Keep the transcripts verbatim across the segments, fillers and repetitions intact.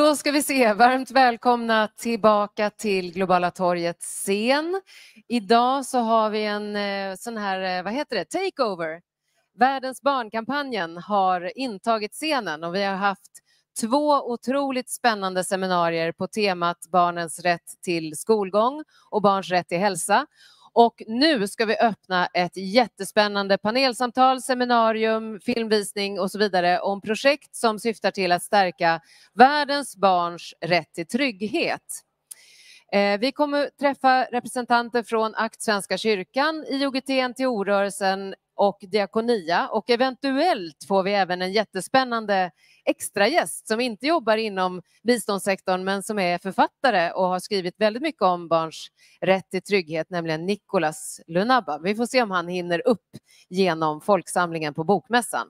Då ska vi se, varmt välkomna tillbaka till Globala torgets scen. Idag så har vi en eh, sån här, eh, vad heter det, takeover. Världens barnkampanjen har intagit scenen och vi har haft två otroligt spännande seminarier på temat barnens rätt till skolgång och barns rätt till hälsa. Och nu ska vi öppna ett jättespännande panelsamtal, seminarium, filmvisning och så vidare om projekt som syftar till att stärka världens barns rätt till trygghet. Vi kommer träffa representanter från Akt Svenska kyrkan, I O G T N T O-rörelsen och Diakonia, och eventuellt får vi även en jättespännande extra gäst som inte jobbar inom biståndssektorn men som är författare och har skrivit väldigt mycket om barns rätt till trygghet, nämligen Nicolas Lunabba. Vi får se om han hinner upp genom folksamlingen på Bokmässan.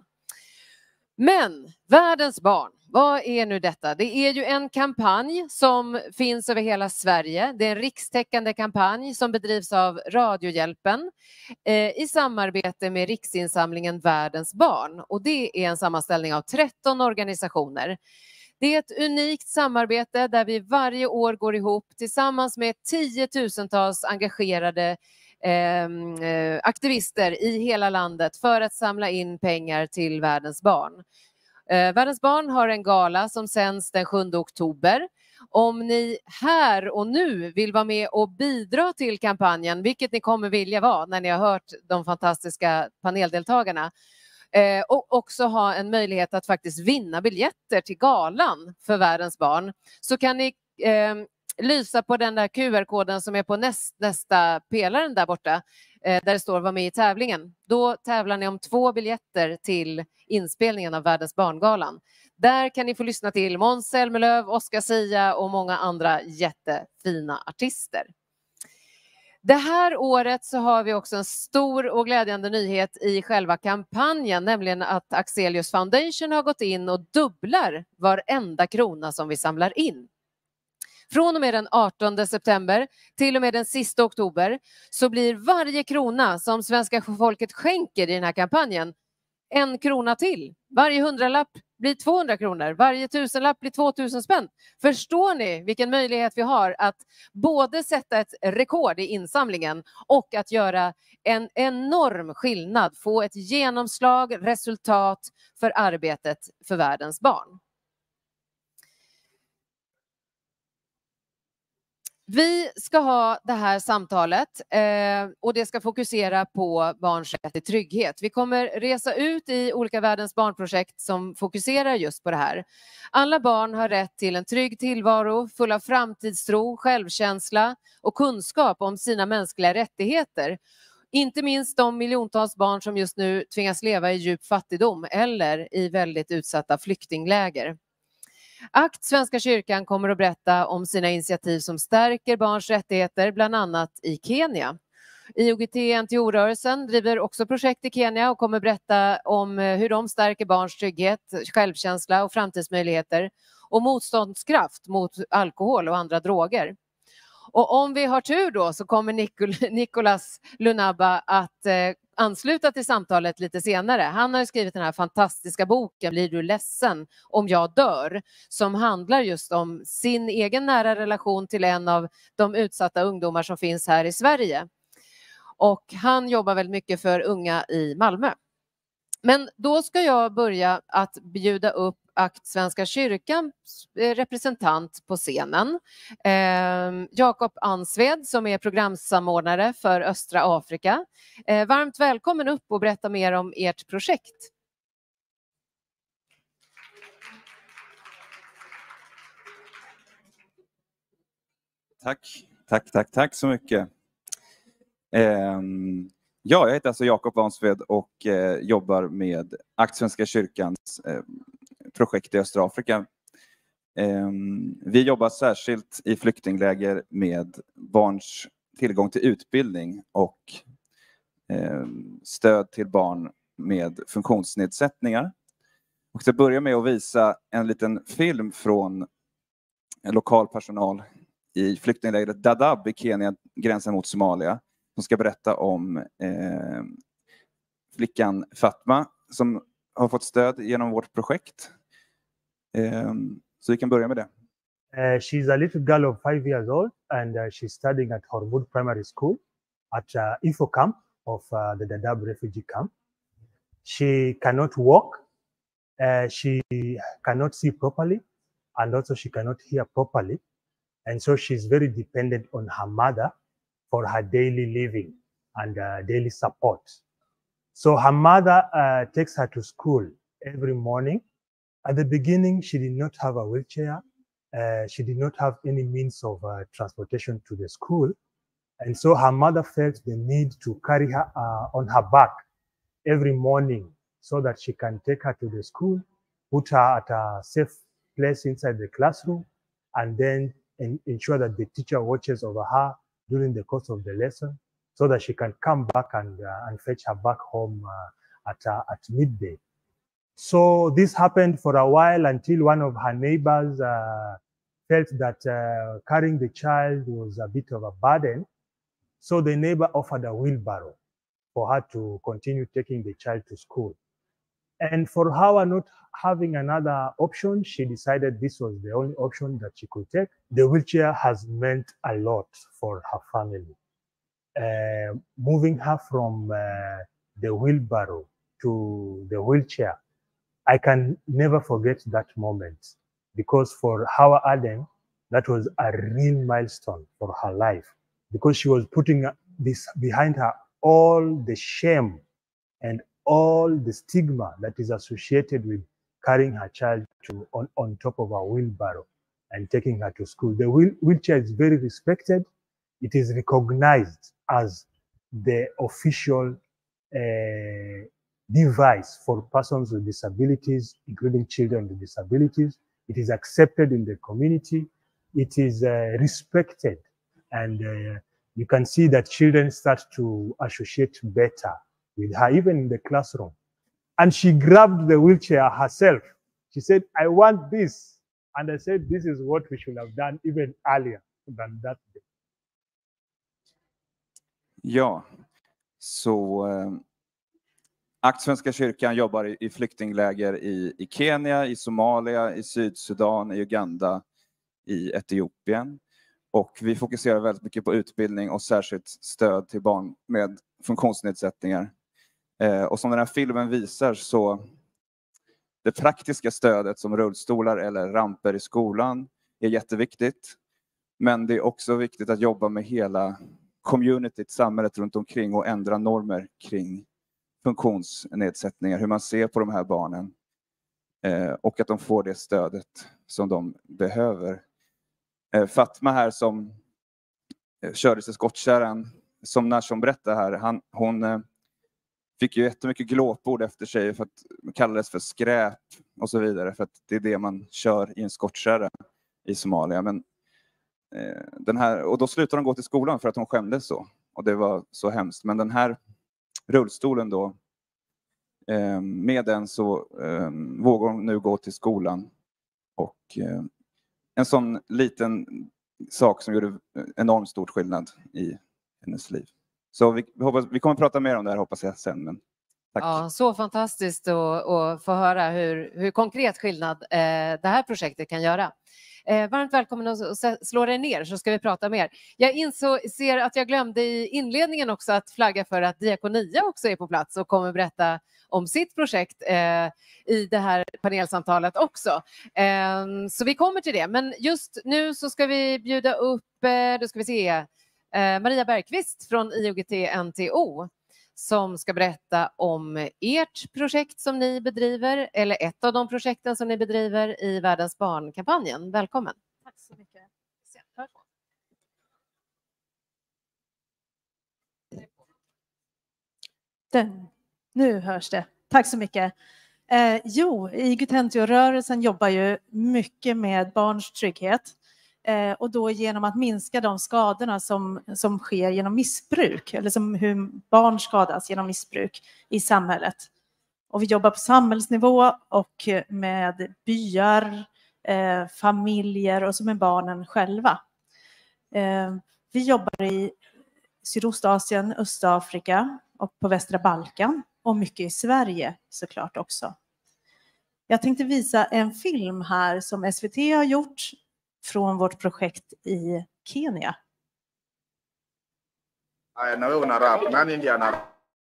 Men världens barn, vad är nu detta? Det är ju en kampanj som finns över hela Sverige. Det är en rikstäckande kampanj som bedrivs av Radiohjälpen eh, i samarbete med Riksinsamlingen Världens barn. Och det är en sammanställning av tretton organisationer. Det är ett unikt samarbete där vi varje år går ihop tillsammans med tiotusentals engagerade Eh, aktivister i hela landet för att samla in pengar till Världens barn. Eh, Världens barn har en gala som sänds den sjunde oktober. Om ni här och nu vill vara med och bidra till kampanjen, vilket ni kommer vilja vara när ni har hört de fantastiska paneldeltagarna, eh, och också ha en möjlighet att faktiskt vinna biljetter till galan för Världens barn, så kan ni eh, lysa på den där Q R-koden som är på näst, nästa pelaren där borta, eh, där det står var med i tävlingen. Då tävlar ni om två biljetter till inspelningen av Världens barngalan. Där kan ni få lyssna till Måns Zelmerlöw, Oscar Sia och många andra jättefina artister. Det här året så har vi också en stor och glädjande nyhet i själva kampanjen, nämligen att Axelius Foundation har gått in och dubblar varenda krona som vi samlar in. Från och med den artonde september till och med den sista oktober så blir varje krona som svenska folket skänker i den här kampanjen en krona till. Varje hundralapp blir tvåhundra kronor, varje tusenlapp blir tvåtusen spänn. Förstår ni vilken möjlighet vi har att både sätta ett rekord i insamlingen och att göra en enorm skillnad, få ett genomslag, resultat för arbetet för världens barn. Vi ska ha det här samtalet eh, och det ska fokusera på barns rätt till trygghet. Vi kommer resa ut i olika världens barnprojekt som fokuserar just på det här. Alla barn har rätt till en trygg tillvaro, full av framtidstro, självkänsla och kunskap om sina mänskliga rättigheter. Inte minst de miljontals barn som just nu tvingas leva i djup fattigdom eller i väldigt utsatta flyktingläger. Akt Svenska kyrkan kommer att berätta om sina initiativ som stärker barns rättigheter, bland annat i Kenya. I O G T N T O-rörelsen driver också projekt i Kenya och kommer berätta om hur de stärker barns trygghet, självkänsla och framtidsmöjligheter och motståndskraft mot alkohol och andra droger. Och om vi har tur då så kommer Nicol- Nicolas Lunabba att eh, ansluta till samtalet lite senare. Han har skrivit den här fantastiska boken Blir du ledsen om jag dör, som handlar just om sin egen nära relation till en av de utsatta ungdomar som finns här i Sverige. Och han jobbar väldigt mycket för unga i Malmö. Men då ska jag börja att bjuda upp Akt Svenska kyrkans representant på scenen. Eh, Jakob Ansved som är programsamordnare för östra Afrika. Eh, varmt välkommen upp och berätta mer om ert projekt. Tack, tack, tack, tack så mycket. Eh, ja, jag heter alltså Jakob Ansved och eh, jobbar med Akt Svenska kyrkans eh, projekt i östra Afrika. Eh, vi jobbar särskilt i flyktingläger med barns tillgång till utbildning och eh, stöd till barn med funktionsnedsättningar. Och jag börjar med att visa en liten film från en lokal personal i flyktinglägret Dadaab i Kenya, gränsen mot Somalia, som ska berätta om eh, flickan Fatma som har fått stöd genom vårt projekt. Eh, så vi kan börja med det. Uh, she's a little girl of five years old, and uh, she's studying at Horwood Primary School at uh, Info Camp of uh, the Dadaab refugee camp. She cannot walk, uh, she cannot see properly, and also she cannot hear properly. And so she's very dependent on her mother for her daily living and uh, daily support. So her mother uh, takes her to school every morning. At the beginning, she did not have a wheelchair. Uh, she did not have any means of uh, transportation to the school. And so her mother felt the need to carry her uh, on her back every morning so that she can take her to the school, put her at a safe place inside the classroom, and then in, ensure that the teacher watches over her during the course of the lesson so that she can come back and, uh, and fetch her back home uh, at, uh, at midday. So this happened for a while until one of her neighbors uh, felt that uh, carrying the child was a bit of a burden. So the neighbor offered a wheelbarrow for her to continue taking the child to school. And for her not having another option, she decided this was the only option that she could take. The wheelchair has meant a lot for her family. Uh, moving her from uh, the wheelbarrow to the wheelchair, I can never forget that moment, because for Hawa Aden, that was a real milestone for her life, because she was putting this behind her all the shame and all the stigma that is associated with carrying her child to, on, on top of a wheelbarrow and taking her to school. The wheel, wheelchair is very respected. It is recognized as the official uh, device for persons with disabilities, including children with disabilities. It is accepted in the community. It is uh, respected. And uh, you can see that children start to associate better with her, even in the classroom. And she grabbed the wheelchair herself. She said, I want this. And I said, this is what we should have done even earlier than that day. Ja, så eh, Akt Svenska kyrkan jobbar i, i flyktingläger i, i Kenya, i Somalia, i Sydsudan, i Uganda, i Etiopien. Och vi fokuserar väldigt mycket på utbildning och särskilt stöd till barn med funktionsnedsättningar. Eh, och som den här filmen visar, så det praktiska stödet som rullstolar eller ramper i skolan är jätteviktigt. Men det är också viktigt att jobba med hela communityt, samhället runt omkring och ändra normer kring funktionsnedsättningar, hur man ser på de här barnen eh, och att de får det stödet som de behöver. Eh, Fatma här som eh, kördes i skottkärran, som Nashon berättade här, han, hon eh, fick ju jättemycket glåpord efter sig för att kallades för skräp och så vidare, för att det är det man kör i en skottkärra i Somalia. Men eh, den här, och då slutade hon gå till skolan för att hon skämdes så, och det var så hemskt. Men den här rullstolen då, eh, med den så eh, vågar hon nu gå till skolan, och eh, en sån liten sak som gjorde enormt stor skillnad i hennes liv. Så vi, hoppas, vi kommer att prata mer om det här, hoppas jag sen. Men tack. Ja, så fantastiskt att, att få höra hur, hur konkret skillnad eh, det här projektet kan göra. Eh, varmt välkommen att slå dig ner så ska vi prata mer. Jag insåg, ser att jag glömde i inledningen också att flagga för att Diakonia också är på plats och kommer berätta om sitt projekt eh, i det här panelsamtalet också. Eh, så vi kommer till det. Men just nu så ska vi bjuda upp, eh, då ska vi se, eh, Maria Bergqvist från I O G T N T O som ska berätta om ert projekt som ni bedriver, eller ett av de projekten som ni bedriver i Världens barnkampanjen. Välkommen. Tack så mycket. Den. Nu hörs det. Tack så mycket. Eh, jo, I O G T N T O-rörelsen jobbar ju mycket med barns trygghet. Eh, och då genom att minska de skadorna som, som sker genom missbruk, eller som hur barn skadas genom missbruk i samhället. Och vi jobbar på samhällsnivå och med byar, eh, familjer och så med barnen själva. Eh, vi jobbar i Sydostasien, Östafrika och på västra Balkan och mycket i Sverige såklart också. Jag tänkte visa en film här som S V T har gjort från vårt projekt i Kenya. Na wewe una rap, nani ndiye ana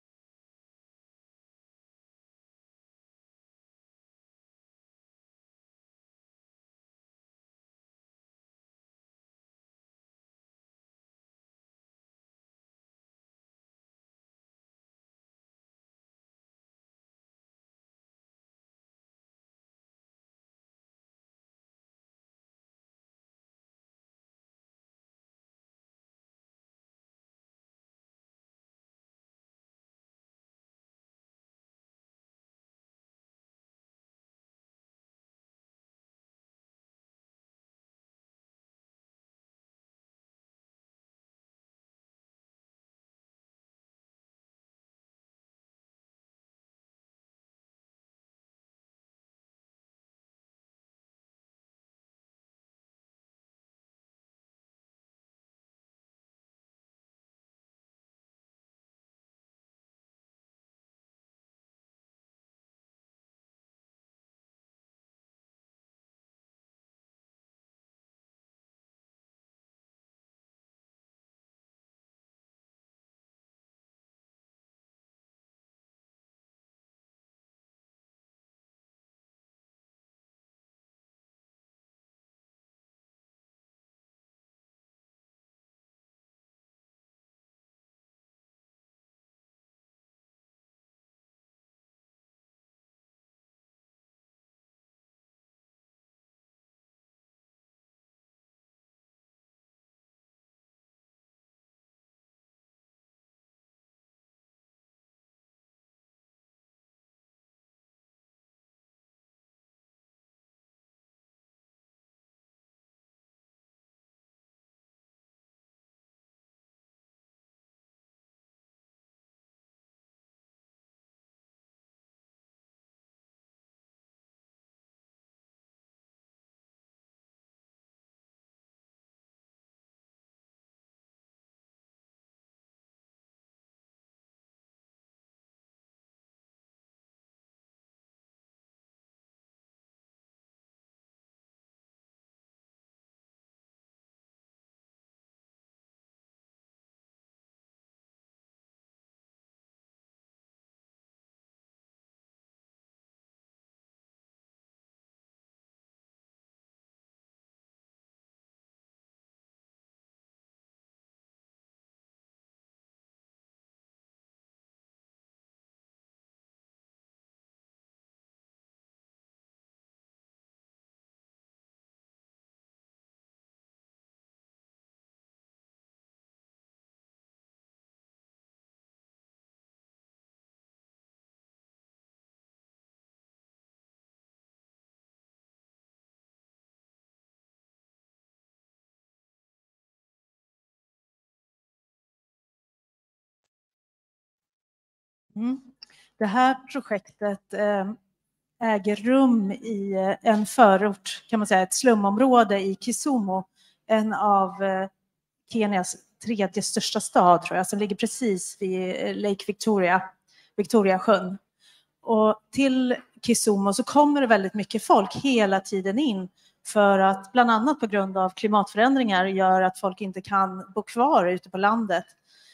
Mm. Det här projektet eh, äger rum i en förort, kan man säga, ett slumområde i Kisumu, en av eh, Kenias tredje största stad, tror jag, som ligger precis vid Lake Victoria, Victoriasjön. Och till Kisumu så kommer det väldigt mycket folk hela tiden in, för att bland annat på grund av klimatförändringar gör att folk inte kan bo kvar ute på landet.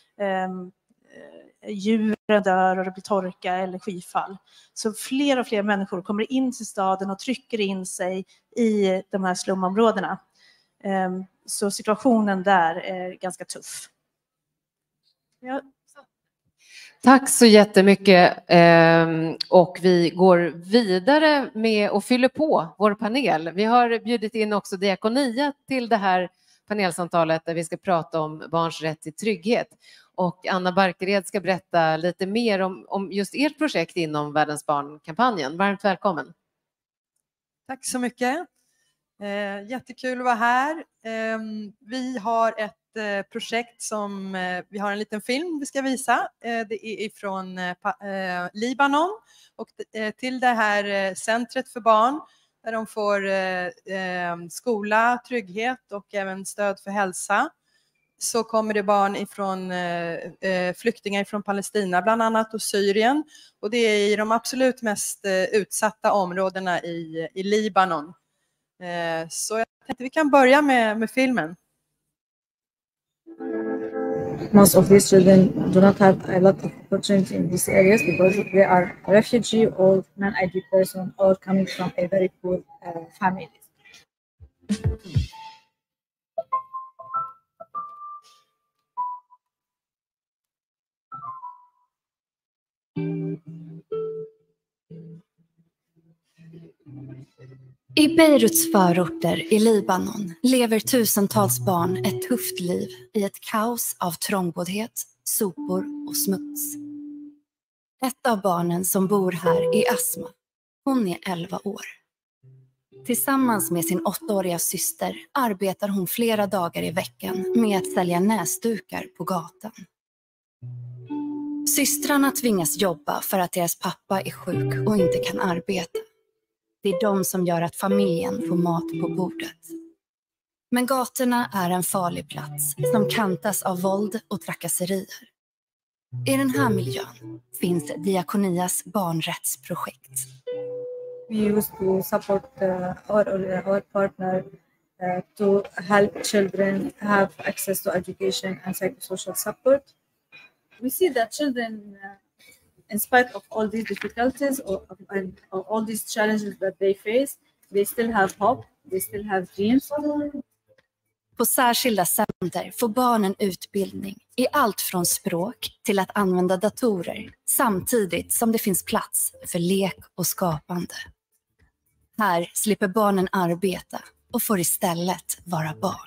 Um, djuren dör och det blir torka eller skyfall. Så fler och fler människor kommer in till staden och trycker in sig i de här slumområdena. Um, så situationen där är ganska tuff. Ja. Tack så jättemycket, och vi går vidare med och fyller på vår panel. Vi har bjudit in också Diakonia till det här panelsamtalet där vi ska prata om barns rätt till trygghet. Och Anna Barkered ska berätta lite mer om, om just ert projekt inom Världens barnkampanjen. Varmt välkommen. Tack så mycket. Eh, jättekul att vara här. Eh, vi har ett eh, projekt som eh, vi har en liten film vi ska visa. Eh, det är ifrån eh, Libanon och eh, till det här eh, centret för barn där de får eh, eh, skola, trygghet och även stöd för hälsa. Så kommer det barn ifrån eh, flyktingar från Palestina bland annat och Syrien. Och det är i de absolut mest eh, utsatta områdena i, i Libanon. Så jag tänkte vi kan börja med, med filmen. Most of these children do not have a lot of opportunity in these areas because they are refugee or non-I D person or coming from a very poor uh, family. I Beiruts förorter i Libanon lever tusentals barn ett tufft liv i ett kaos av trångboddhet, sopor och smuts. Ett av barnen som bor här är Asma. Hon är elva år. Tillsammans med sin åttaåriga syster arbetar hon flera dagar i veckan med att sälja näsdukar på gatan. Systrarna tvingas jobba för att deras pappa är sjuk och inte kan arbeta. Det är de som gör att familjen får mat på bordet. Men gatorna är en farlig plats som kantas av våld och trakasserier. I den här miljön finns Diakonias barnrättsprojekt. We used to support uh, our, our partner uh, to help children have access to education and psychosocial support. We see that children, uh, in spite of all these difficulties or, and all these challenges that they face, they still have hope, they still have dreams. På särskilda center får barnen utbildning i allt från språk till att använda datorer, samtidigt som det finns plats för lek och skapande. Här slipper barnen arbeta och får istället vara barn.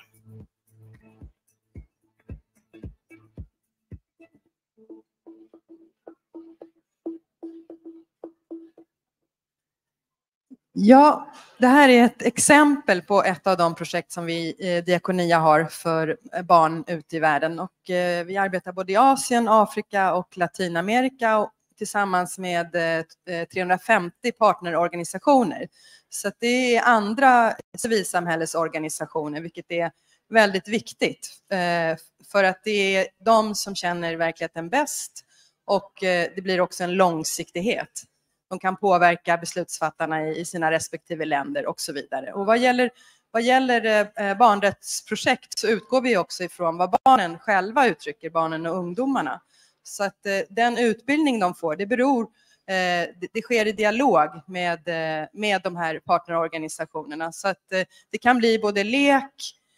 Ja, det här är ett exempel på ett av de projekt som vi eh, Diakonia har för barn ute i världen. Och, eh, vi arbetar både i Asien, Afrika och Latinamerika och tillsammans med eh, trehundrafemtio partnerorganisationer. Så att det är andra civilsamhällesorganisationer, vilket är väldigt viktigt. Eh, för att det är de som känner verkligheten bäst och eh, det blir också en långsiktighet. De kan påverka beslutsfattarna i sina respektive länder och så vidare. Och vad gäller, vad gäller eh, barnrättsprojekt så utgår vi också ifrån vad barnen själva uttrycker, barnen och ungdomarna. Så att eh, den utbildning de får, det beror, eh, det, det sker i dialog med, eh, med de här partnerorganisationerna. Så att eh, det kan bli både lek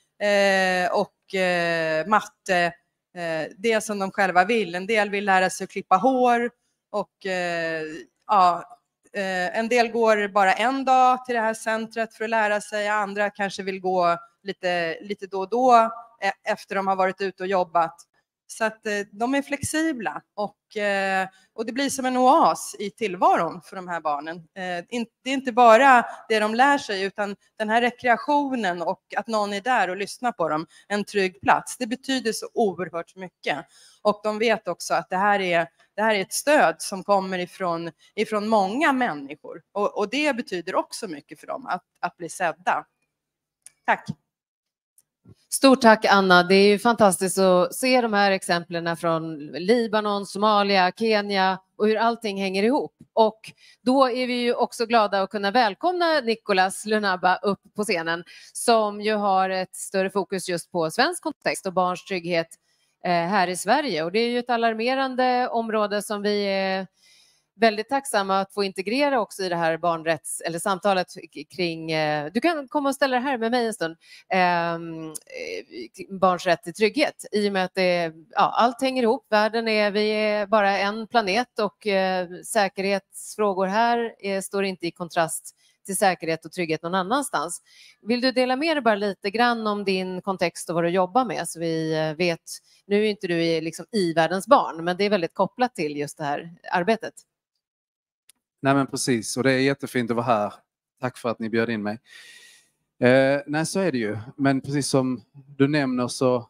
eh, och eh, matte, eh, det som de själva vill. En del vill lära sig att klippa hår och eh, ja, en del går bara en dag till det här centret för att lära sig. Andra kanske vill gå lite, lite då och då efter de har varit ute och jobbat. Så att de är flexibla och, och det blir som en oas i tillvaron för de här barnen. Det är inte bara det de lär sig utan den här rekreationen och att någon är där och lyssnar på dem. En trygg plats. Det betyder så oerhört mycket. Och de vet också att det här är Det här är ett stöd som kommer ifrån, ifrån många människor. Och, och det betyder också mycket för dem att, att bli sedda. Tack. Stort tack Anna. Det är ju fantastiskt att se de här exemplen från Libanon, Somalia, Kenya och hur allting hänger ihop. Och då är vi ju också glada att kunna välkomna Nicolas Lunaba upp på scenen som ju har ett större fokus just på svensk kontext och barns trygghet här i Sverige. Och det är ju ett alarmerande område som vi är väldigt tacksamma att få integrera också i det här barnrätts eller samtalet kring, du kan komma och ställa det här med mig en stund, eh, barns rätt till trygghet i och med att det, ja, allt hänger ihop, världen är, vi är bara en planet och eh, säkerhetsfrågor här är, står inte i kontrast till säkerhet och trygghet någon annanstans. Vill du dela med dig bara lite grann om din kontext och vad du jobbar med så vi vet, nu är inte du liksom i världens barn, men det är väldigt kopplat till just det här arbetet. Nej men precis, och det är jättefint att vara här. Tack för att ni bjöd in mig. Eh, nej så är det ju, men precis som du nämner så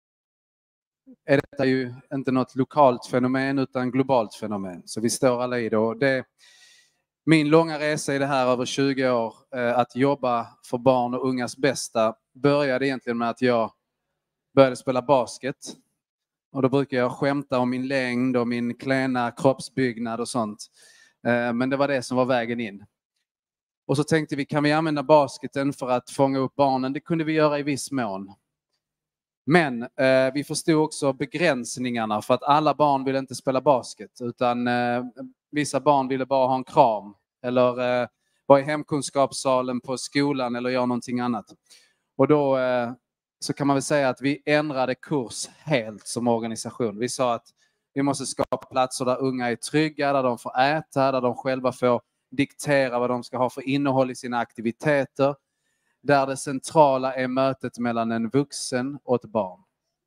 är detta ju inte något lokalt fenomen utan globalt fenomen. Så vi står alla i det och det min långa resa i det här över tjugo år, eh, att jobba för barn och ungas bästa, började egentligen med att jag började spela basket. Och då brukar jag skämta om min längd och min klena kroppsbyggnad och sånt. Eh, men det var det som var vägen in. Och så tänkte vi, kan vi använda basketen för att fånga upp barnen? Det kunde vi göra i viss mån. Men eh, vi förstod också begränsningarna, för att alla barn ville inte spela basket, utan eh, vissa barn ville bara ha en kram eller eh, vara i hemkunskapssalen på skolan eller göra någonting annat. Och då eh, så kan man väl säga att vi ändrade kurs helt som organisation. Vi sa att vi måste skapa platser där unga är trygga, där de får äta, där de själva får diktera vad de ska ha för innehåll i sina aktiviteter. Där det centrala är mötet mellan en vuxen och ett barn.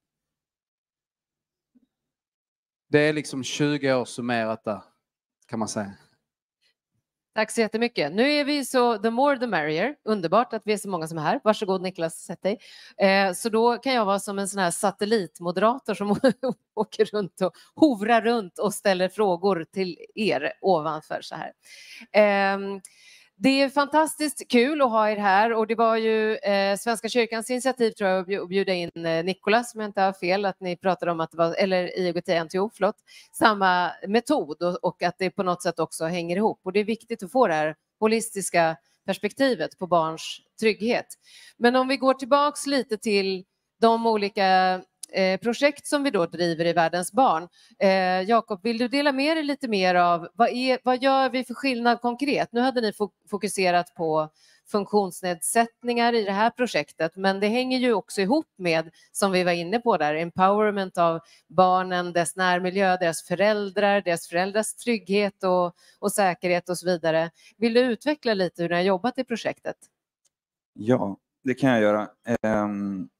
Det är liksom tjugo år summerat där, kan man säga. Tack så jättemycket. Nu är vi så the more the merrier. Underbart att vi är så många som är här. Varsågod Niklas, sätt dig. Eh, så då kan jag vara som en sån här satellitmoderator som åker runt och hovrar runt och ställer frågor till er ovanför så här. Eh, Det är fantastiskt kul att ha er här, och det var ju eh, Svenska kyrkans initiativ, tror jag, att bjuda in eh, Nicolas, om jag inte har fel, att ni pratade om att det var, eller I O G T N T O, förlåt, samma metod, och, och att det på något sätt också hänger ihop. Och det är viktigt att få det här holistiska perspektivet på barns trygghet. Men om vi går tillbaks lite till de olika Eh, projekt som vi då driver i Världens barn. Eh, Jakob, vill du dela med dig lite mer av vad, är, vad gör vi för skillnad konkret? Nu hade ni fo- fokuserat på funktionsnedsättningar i det här projektet, men det hänger ju också ihop med, som vi var inne på där, empowerment av barnen, dess närmiljö, deras föräldrar, deras föräldrars trygghet och, och säkerhet och så vidare. Vill du utveckla lite hur ni har jobbat i projektet? Ja, det kan jag göra. Um...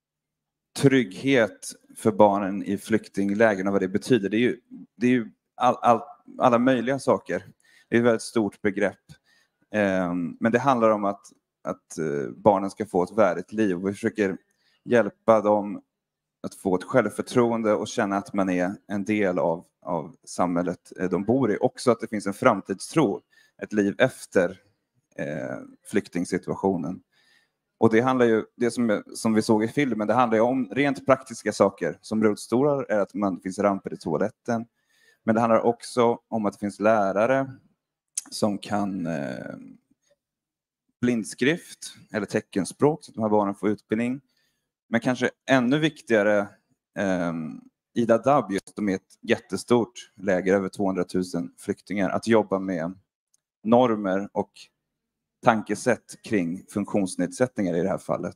Trygghet för barnen i flyktinglägren och vad det betyder. Det är ju, det är ju all, all, alla möjliga saker. Det är ett väldigt stort begrepp. Um, men det handlar om att, att uh, barnen ska få ett värdigt liv. Och vi försöker hjälpa dem att få ett självförtroende och känna att man är en del av, av samhället de bor i. Också att det finns en framtidstro, ett liv efter uh, flyktingsituationen. Och det handlar ju, det som, som vi såg i filmen, det handlar ju om rent praktiska saker. Som rullstolar är att man, det finns ramper i toaletten. Men det handlar också om att det finns lärare som kan eh, blindskrift eller teckenspråk, så att de här barnen får utbildning. Men kanske ännu viktigare, eh, i Dadaab, just de är ett jättestort läger, över tvåhundratusen flyktingar, att jobba med normer och tankesätt kring funktionsnedsättningar i det här fallet.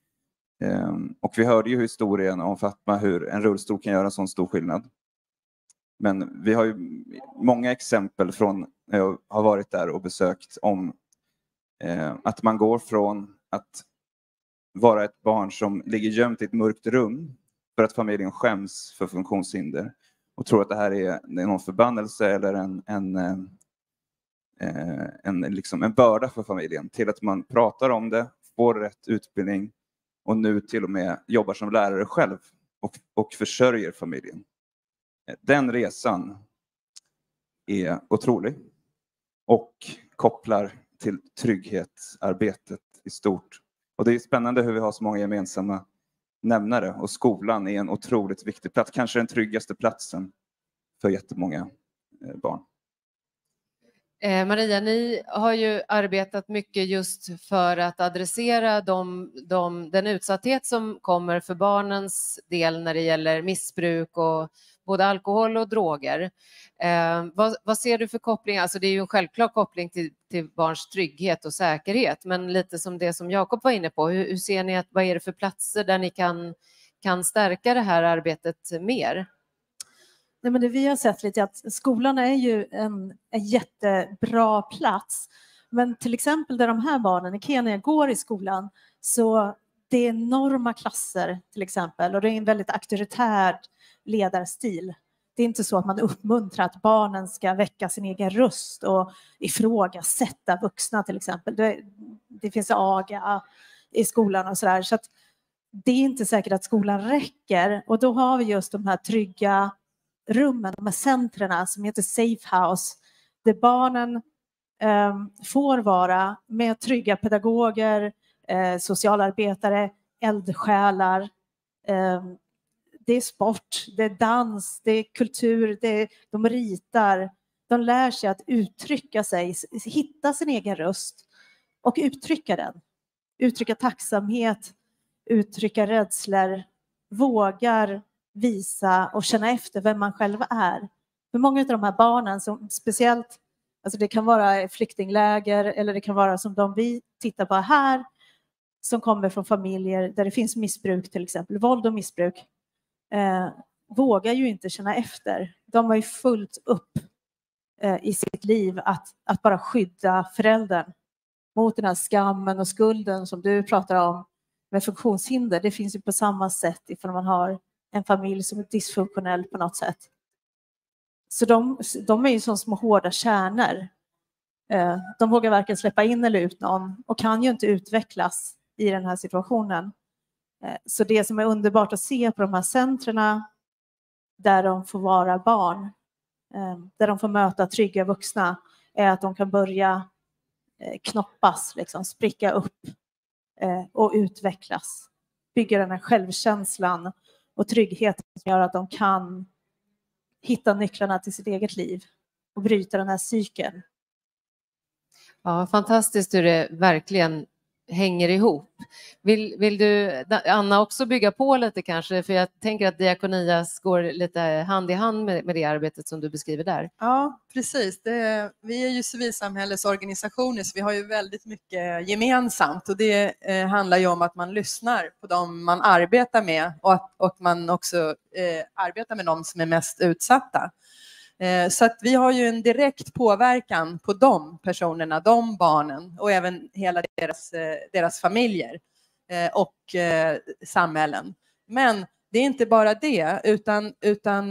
Um, och vi hörde ju historien om Fatma, hur en rullstol kan göra en sån stor skillnad. Men vi har ju många exempel från när jag har varit där och besökt om uh, att man går från att vara ett barn som ligger gömt i ett mörkt rum för att familjen skäms för funktionshinder och tror att det här är någon förbannelse eller en, en En, liksom en börda för familjen, till att man pratar om det, får rätt utbildning och nu till och med jobbar som lärare själv och, och försörjer familjen. Den resan är otrolig och kopplar till trygghetsarbetet i stort. Och det är spännande hur vi har så många gemensamma nämnare, och skolan är en otroligt viktig plats, kanske den tryggaste platsen för jättemånga barn. Eh, Maria, ni har ju arbetat mycket just för att adressera de, de, den utsatthet som kommer för barnens del när det gäller missbruk och både alkohol och droger. Eh, vad, vad ser du för koppling? Alltså det är ju en självklar koppling till, till barns trygghet och säkerhet, men lite som det som Jakob var inne på, hur, hur ser ni att, vad är det för platser där ni kan, kan stärka det här arbetet mer? Nej, men det vi har sett lite är att skolan är ju en, en jättebra plats. Men till exempel där de här barnen i Kenya går i skolan, så det är enorma klasser till exempel, och det är en väldigt auktoritär ledarstil. Det är inte så att man uppmuntrar att barnen ska väcka sin egen röst och ifrågasätta vuxna till exempel. Det, det finns aga i skolan och sådär, så att det är inte säkert att skolan räcker, och då har vi just de här trygga rummen, de här centrerna som heter Safe House, där barnen eh, får vara med trygga pedagoger, eh, socialarbetare, eldsjälar. Eh, det är sport, det är dans, det är kultur, det är, de ritar. De lär sig att uttrycka sig, hitta sin egen röst och uttrycka den. Uttrycka tacksamhet, uttrycka rädslor, vågar visa och känna efter vem man själv är. För många av de här barnen, som speciellt, alltså det kan vara flyktingläger eller det kan vara som de vi tittar på här, som kommer från familjer där det finns missbruk, till exempel våld och missbruk, eh, vågar ju inte känna efter. De har ju fullt upp eh, i sitt liv att, att bara skydda föräldern mot den här skammen och skulden som du pratar om med funktionshinder. Det finns ju på samma sätt ifall man har en familj som är dysfunktionell på något sätt. Så de, de är ju som små hårda kärnor. Eh, de vågar varken släppa in eller ut någon och kan ju inte utvecklas i den här situationen. Eh, så det som är underbart att se på de här centrerna där de får vara barn, eh, där de får möta trygga vuxna, är att de kan börja eh, knoppas, liksom, spricka upp eh, och utvecklas. Bygga den här självkänslan och tryggheten som gör att de kan hitta nycklarna till sitt eget liv och bryta den här cykeln. Ja, fantastiskt hur det verkligen hänger ihop. Vill, vill du, Anna, också bygga på lite kanske? För jag tänker att Diakonias går lite hand i hand med, med det arbetet som du beskriver där. Ja, precis. Det, vi är ju civilsamhällesorganisationer, så vi har ju väldigt mycket gemensamt. Och det eh, handlar ju om att man lyssnar på dem man arbetar med och att och man också eh, arbetar med dem som är mest utsatta. Så att vi har ju en direkt påverkan på de personerna, de barnen och även hela deras, deras familjer och samhällen. Men det är inte bara det, utan, utan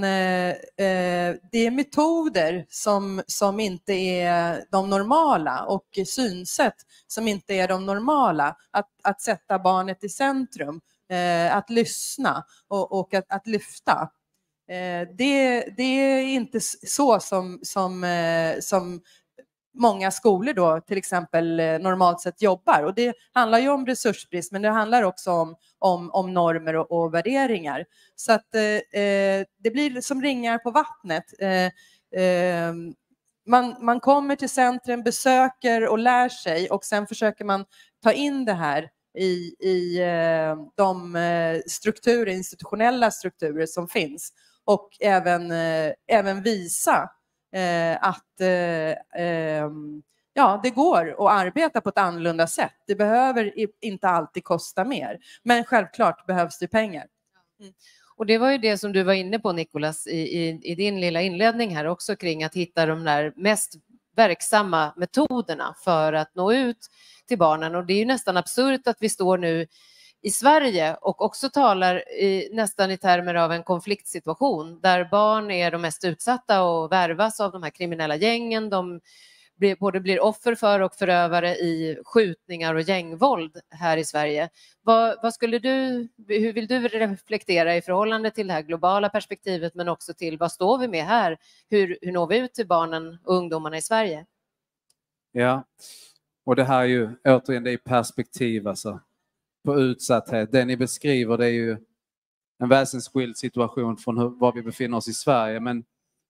det är metoder som, som inte är de normala och synsätt som inte är de normala. Att, att sätta barnet i centrum, att lyssna och, och att, att lyfta. Det, det är inte så som, som, som många skolor då till exempel normalt sett jobbar. Och det handlar ju om resursbrist, men det handlar också om, om, om normer och, och värderingar. Så att eh, det blir som ringar på vattnet. Eh, eh, man, man kommer till centrum, besöker och lär sig, och sen försöker man ta in det här i, i eh, de strukturer, institutionella strukturer som finns. Och även, eh, även visa eh, att eh, eh, ja, det går att arbeta på ett annorlunda sätt. Det behöver inte alltid kosta mer. Men självklart behövs det pengar. Mm. Och det var ju det som du var inne på, Nicolas, i, i, i din lilla inledning här också, kring att hitta de där mest verksamma metoderna för att nå ut till barnen. Och det är ju nästan absurt att vi står nu i Sverige och också talar i, nästan i termer av en konfliktsituation där barn är de mest utsatta och värvas av de här kriminella gängen. De blir, både blir offer för och förövare i skjutningar och gängvåld här i Sverige. Vad, vad skulle du, hur vill du reflektera i förhållande till det här globala perspektivet, men också till vad står vi med här? Hur, hur når vi ut till barnen och ungdomarna i Sverige? Ja, och det här är ju återigen, det är perspektiv alltså. På utsatthet. Det ni beskriver, det är ju en väsensskild situation från hur, var vi befinner oss i Sverige. Men,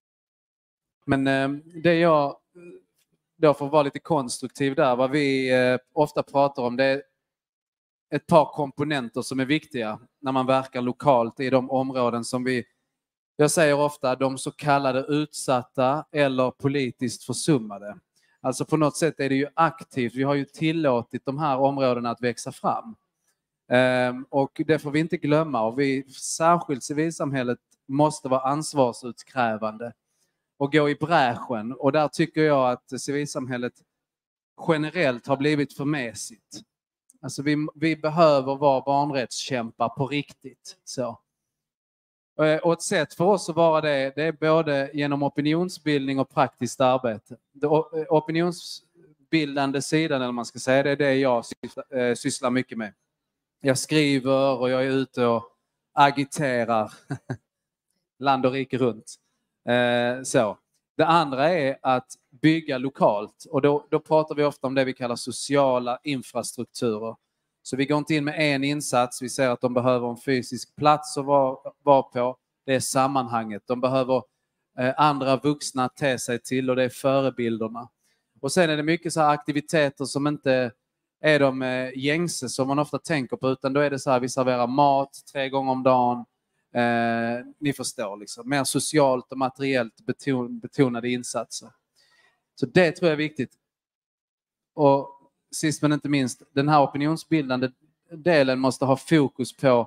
men eh, det jag då får vara lite konstruktiv där, vad vi eh, ofta pratar om, det är ett par komponenter som är viktiga när man verkar lokalt i de områden som vi, jag säger ofta, de så kallade utsatta eller politiskt försummade. Alltså på något sätt är det ju aktivt. Vi har ju tillåtit de här områdena att växa fram. Um, och det får vi inte glömma, och vi, särskilt civilsamhället, måste vara ansvarsutkrävande och gå i bräschen, och där tycker jag att civilsamhället generellt har blivit för mesigt. Alltså vi, vi behöver vara barnrättskämpar på riktigt. Så. Och ett sätt för oss att vara det, det är både genom opinionsbildning och praktiskt arbete. Det opinionsbildande sidan, eller man ska säga, det är det jag sysslar, sysslar mycket med. Jag skriver och jag är ute och agiterar land och rike runt. Eh, så. Det andra är att bygga lokalt, och då, då pratar vi ofta om det vi kallar sociala infrastrukturer. Så vi går inte in med en insats, vi säger att de behöver en fysisk plats att vara, vara på. Det är sammanhanget. De behöver eh, andra vuxna att ta sig till, och det är förebilderna. Och sen är det mycket så här aktiviteter som inte är de eh, gängse som man ofta tänker på, utan då är det så här, vi serverar mat tre gånger om dagen. Eh, ni förstår, liksom, mer socialt och materiellt beton, betonade insatser. Så det tror jag är viktigt. Och sist men inte minst, den här opinionsbildande delen måste ha fokus på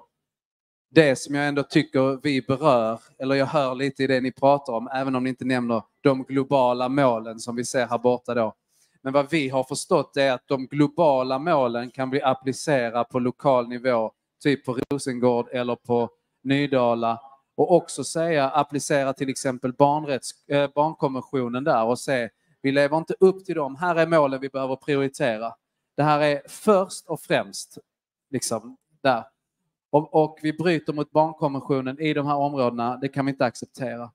det som jag ändå tycker vi berör, eller jag hör lite i det ni pratar om, även om ni inte nämner de globala målen som vi ser här borta då. Men vad vi har förstått är att de globala målen kan bli applicerade på lokal nivå, typ på Rosengård eller på Nydala, och också säga, applicera till exempel barnrätts, eh, barnkonventionen där och se, vi lever inte upp till dem, här är målen vi behöver prioritera. Det här är först och främst liksom där. Och, och vi bryter mot barnkonventionen i de här områdena, det kan vi inte acceptera.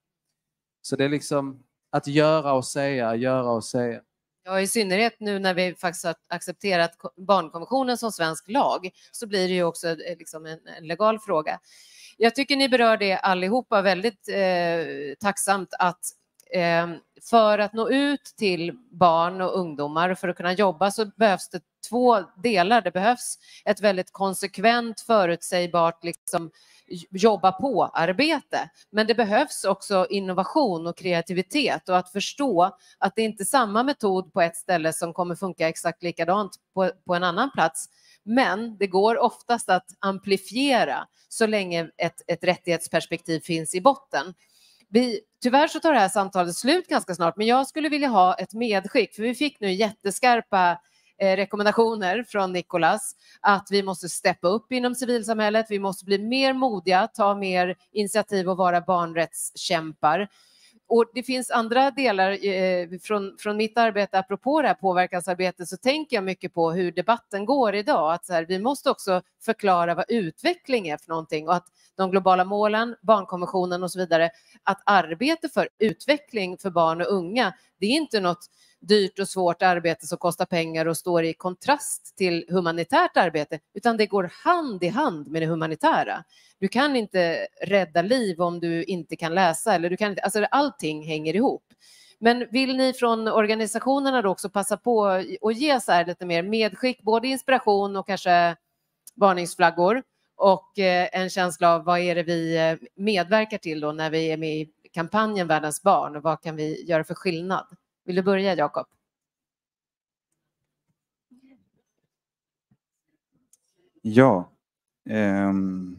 Så det är liksom att göra och säga, göra och säga. Ja, i synnerhet nu när vi faktiskt har accepterat barnkonventionen som svensk lag, så blir det ju också liksom en, en legal fråga. Jag tycker ni berör det allihopa väldigt eh, tacksamt, att eh, för att nå ut till barn och ungdomar och för att kunna jobba så behövs det två delar. Det behövs ett väldigt konsekvent, förutsägbart liksom, jobba på arbete. Men det behövs också innovation och kreativitet och att förstå att det inte är samma metod på ett ställe som kommer funka exakt likadant på, på en annan plats. Men det går oftast att amplifiera så länge ett, ett rättighetsperspektiv finns i botten. Vi, tyvärr så tar det här samtalet slut ganska snart, men jag skulle vilja ha ett medskick, för vi fick nu jätteskarpa eh, rekommendationer från Nicolas att vi måste steppa upp inom civilsamhället, vi måste bli mer modiga, ta mer initiativ och vara barnrättskämpar. Och det finns andra delar eh, från, från mitt arbete, apropå det här påverkansarbetet, så tänker jag mycket på hur debatten går idag. Att så här, vi måste också förklara vad utveckling är för någonting och att de globala målen, barnkonventionen och så vidare, att arbete för utveckling för barn och unga, det är inte något dyrt och svårt arbete som kostar pengar och står i kontrast till humanitärt arbete, utan det går hand i hand med det humanitära. Du kan inte rädda liv om du inte kan läsa, eller du kan inte, alltså allting hänger ihop. Men vill ni från organisationerna då också passa på att ge så här lite mer medskick, både inspiration och kanske varningsflaggor och en känsla av vad är det vi medverkar till då när vi är med i kampanjen Världens barn och vad kan vi göra för skillnad? Vill du börja, Jakob? Ja. Um...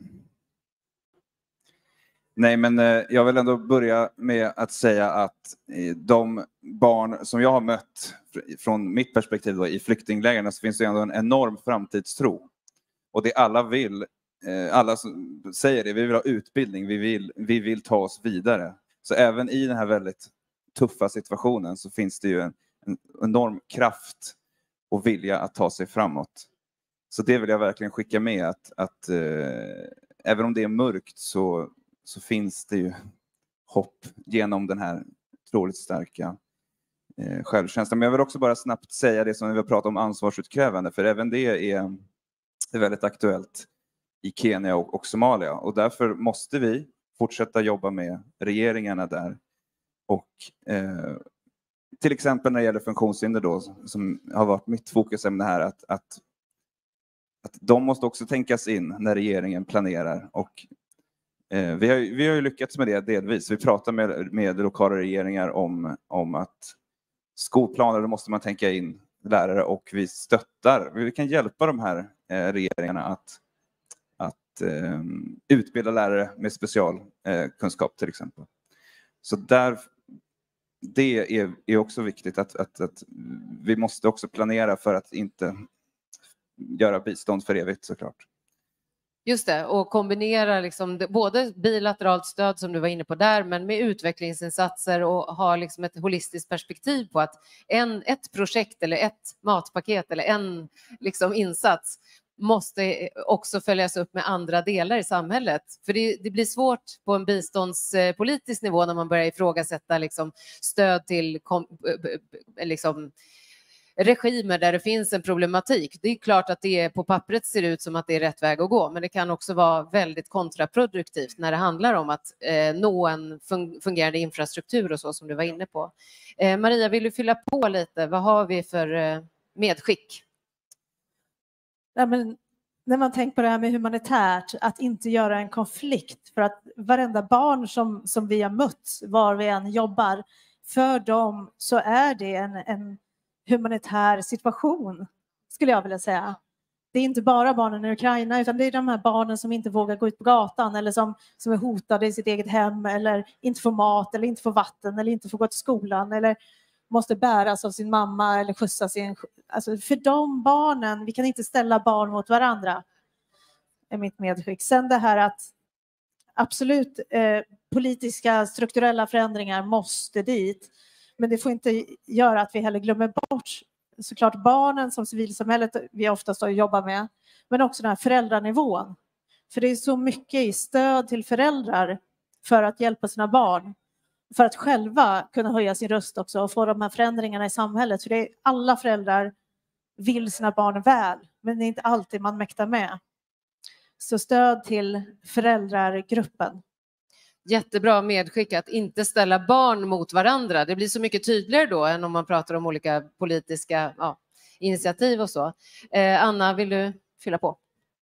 Nej, men eh, jag vill ändå börja med att säga att eh, de barn som jag har mött från mitt perspektiv då, i flyktinglägren, så finns det ändå en enorm framtidstro. Och det alla vill, eh, alla som säger det, vi vill ha utbildning, vi vill, vi vill ta oss vidare. Så även i den här väldigt tuffa situationen så finns det ju en, en enorm kraft och vilja att ta sig framåt. Så det vill jag verkligen skicka med, att, att eh, även om det är mörkt så så finns det ju hopp genom den här otroligt starka eh, självkänslan. Men jag vill också bara snabbt säga det som vi har pratat om, ansvarsutkrävande, för även det är, är väldigt aktuellt i Kenya och, och Somalia. Och därför måste vi fortsätta jobba med regeringarna där. Och eh, till exempel när det gäller funktionshinder då, som har varit mitt fokusämne här, att, att, att de måste också tänkas in när regeringen planerar. Och Vi har, vi har ju lyckats med det delvis. Vi pratar med, med lokala regeringar om, om att skolplaner, då måste man tänka in lärare, och vi stöttar, vi kan hjälpa de här eh, regeringarna att, att eh, utbilda lärare med specialkunskap eh, till exempel. Så där, det är, är också viktigt att, att, att vi måste också planera för att inte göra bistånd för evigt, såklart. Just det, och kombinera liksom det, både bilateralt stöd som du var inne på där, men med utvecklingsinsatser och ha liksom ett holistiskt perspektiv på att en, ett projekt eller ett matpaket eller en liksom insats måste också följas upp med andra delar i samhället. För det, det blir svårt på en biståndspolitisk nivå när man börjar ifrågasätta liksom stöd till kom, liksom, regimer där det finns en problematik. Det är klart att det på pappret ser ut som att det är rätt väg att gå, men det kan också vara väldigt kontraproduktivt när det handlar om att eh, nå en fun- fungerande infrastruktur och så som du var inne på. Eh, Maria, vill du fylla på lite? Vad har vi för eh, medskick? Ja, men när man tänker på det här med humanitärt, att inte göra en konflikt, för att varenda barn som, som vi har mött, var vi än jobbar, för dem så är det en, en humanitär situation, skulle jag vilja säga. Det är inte bara barnen i Ukraina, utan det är de här barnen som inte vågar gå ut på gatan eller som, som är hotade i sitt eget hem eller inte får mat eller inte får vatten eller inte får gå till skolan eller måste bäras av sin mamma eller skjutsa sin... Alltså för de barnen, vi kan inte ställa barn mot varandra, är mitt medskick. Sen det här att absolut eh, politiska strukturella förändringar måste dit, men det får inte göra att vi heller glömmer bort såklart barnen som civilsamhället vi oftast jobbar med, men också den här föräldranivån. För det är så mycket i stöd till föräldrar för att hjälpa sina barn, för att själva kunna höja sin röst också och få de här förändringarna i samhället. För det är, alla föräldrar vill sina barn väl, men det är inte alltid man mäktar med. Så stöd till föräldrargruppen. Jättebra medskick att inte ställa barn mot varandra. Det blir så mycket tydligare då än om man pratar om olika politiska ja, initiativ och så. Eh, Anna, vill du fylla på?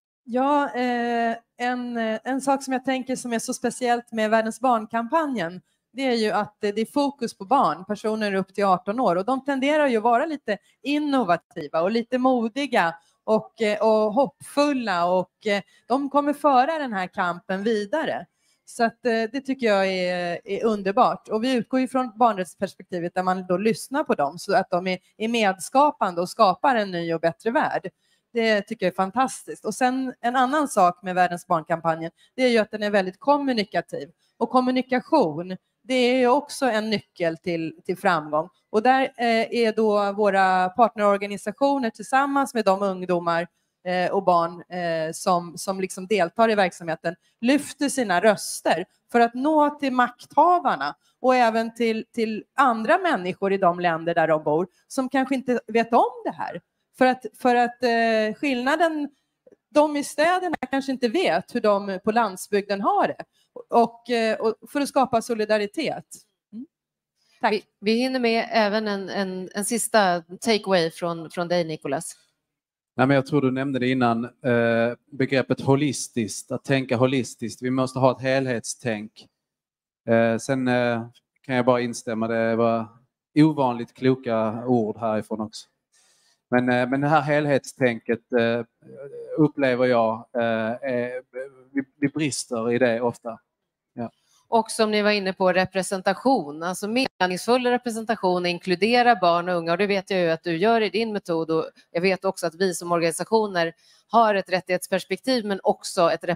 Ja, eh, en, en sak som jag tänker som är så speciellt med Världens barnkampanjen, det är ju att det är fokus på barn, personer upp till arton år, och de tenderar ju att vara lite innovativa och lite modiga och, och hoppfulla, och de kommer föra den här kampen vidare. Så att, det tycker jag är, är underbart. Och vi utgår ju från barnrättsperspektivet där man då lyssnar på dem så att de är, är medskapande och skapar en ny och bättre värld. Det tycker jag är fantastiskt. Och sen en annan sak med Världens barnkampanjen, det är ju att den är väldigt kommunikativ. Och kommunikation, det är också en nyckel till, till framgång. Och där eh, är då våra partnerorganisationer tillsammans med de ungdomar eh, och barn eh, som, som liksom deltar i verksamheten lyfter sina röster för att nå till makthavarna och även till, till andra människor i de länder där de bor som kanske inte vet om det här. För att, för att eh, skillnaden, de i städerna kanske inte vet hur de på landsbygden har det. Och, och för att skapa solidaritet. Mm. Tack. Vi, vi hinner med även en, en, en sista takeaway från, från dig, Nicolas. Nej, men jag tror du nämnde det innan, eh, begreppet holistiskt, att tänka holistiskt. Vi måste ha ett helhetstänk. Eh, sen eh, kan jag bara instämma, det var ovanligt kloka ord härifrån också. Men, eh, men det här helhetstänket eh, upplever jag, eh, eh, vi, vi brister i det ofta. Ja. Och som ni var inne på, representation, alltså meningsfull representation, inkludera barn och unga, och det vet jag ju att du gör i din metod, och jag vet också att vi som organisationer har ett rättighetsperspektiv men också ett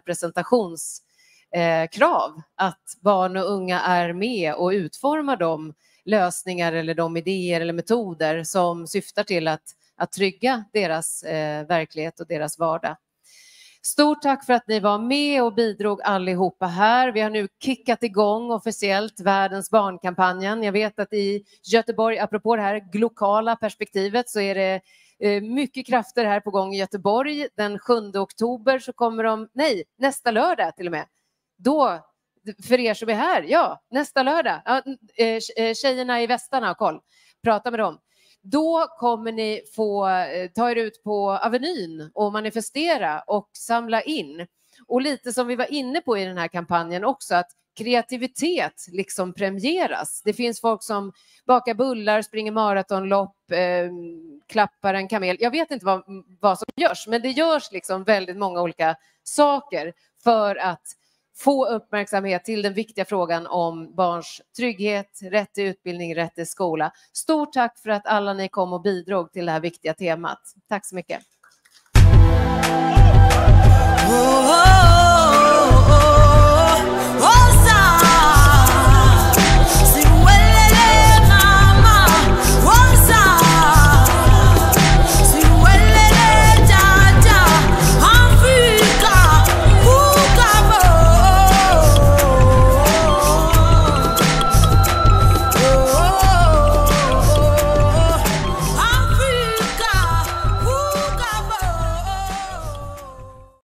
representationskrav, att barn och unga är med och utformar de lösningar eller de idéer eller metoder som syftar till att, att trygga deras eh, verklighet och deras vardag. Stort tack för att ni var med och bidrog allihopa här. Vi har nu kickat igång officiellt Världens barnkampanjen. Jag vet att i Göteborg, apropå det här lokala perspektivet, så är det eh, mycket krafter här på gång i Göteborg. Den sjunde oktober så kommer de, nej, nästa lördag till och med. Då, för er som är här, ja, nästa lördag. Ja, eh, tjejerna i västarna har koll. Prata med dem. Då kommer ni få ta er ut på Avenyn och manifestera och samla in. Och lite som vi var inne på i den här kampanjen också, att kreativitet liksom premieras. Det finns folk som bakar bullar, springer maratonlopp, eh, klappar en kamel. Jag vet inte vad, vad som görs, men det görs liksom väldigt många olika saker för att få uppmärksamhet till den viktiga frågan om barns trygghet, rätt till utbildning, rätt till skola. Stort tack för att alla ni kom och bidrog till det här viktiga temat. Tack så mycket.